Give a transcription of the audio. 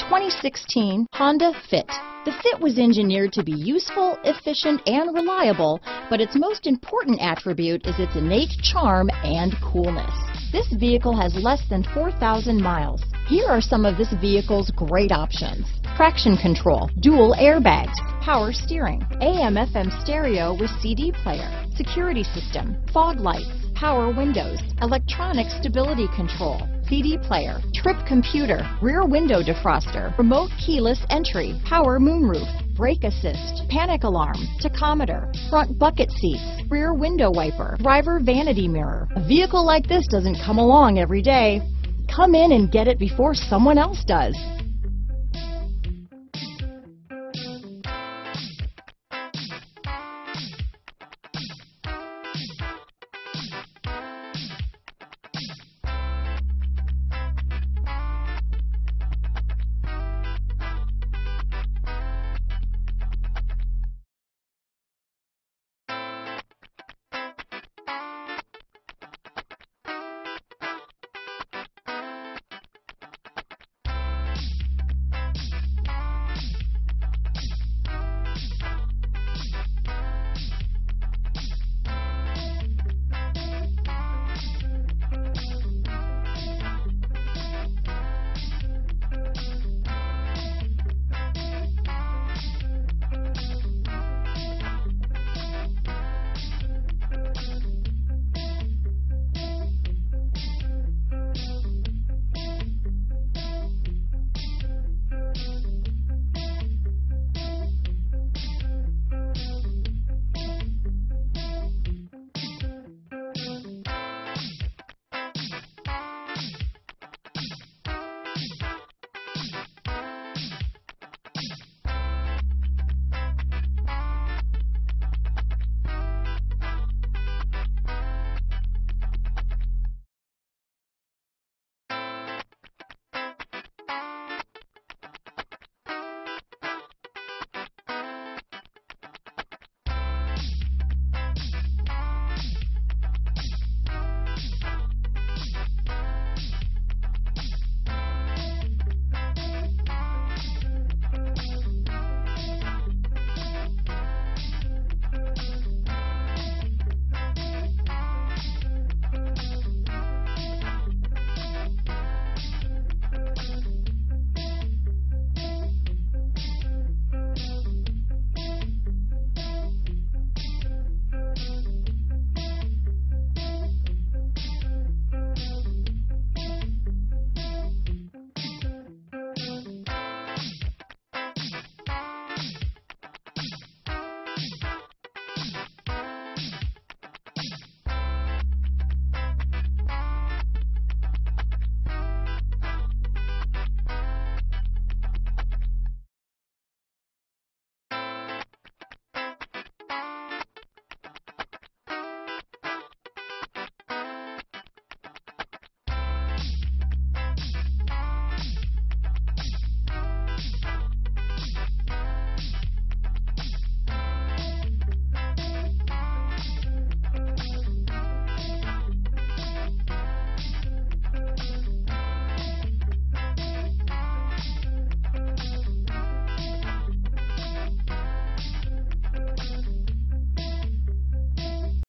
2016 Honda Fit. The Fit was engineered to be useful, efficient, and reliable, but its most important attribute is its innate charm and coolness. This vehicle has less than 4,000 miles. Here are some of this vehicle's great options: traction control, dual airbags, power steering, AM/FM stereo with CD player, security system, fog lights, power windows, electronic stability control, CD player, trip computer, rear window defroster, remote keyless entry, power moonroof, brake assist, panic alarm, tachometer, front bucket seats, rear window wiper, driver vanity mirror. A vehicle like this doesn't come along every day. Come in and get it before someone else does.